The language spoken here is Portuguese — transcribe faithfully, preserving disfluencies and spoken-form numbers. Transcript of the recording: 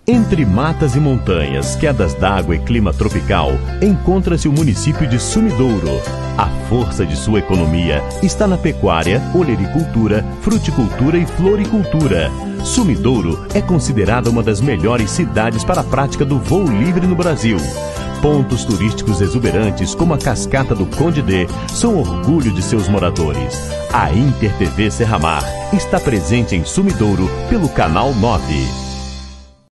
Entre matas e montanhas, quedas d'água e clima tropical, encontra-se o município de Sumidouro. A força de sua economia está na pecuária, olericultura, fruticultura e floricultura. Sumidouro é considerada uma das melhores cidades para a prática do voo livre no Brasil. Pontos turísticos exuberantes como a Cascata do Conde D são orgulho de seus moradores. A Inter T V Serramar está presente em Sumidouro pelo Canal nove.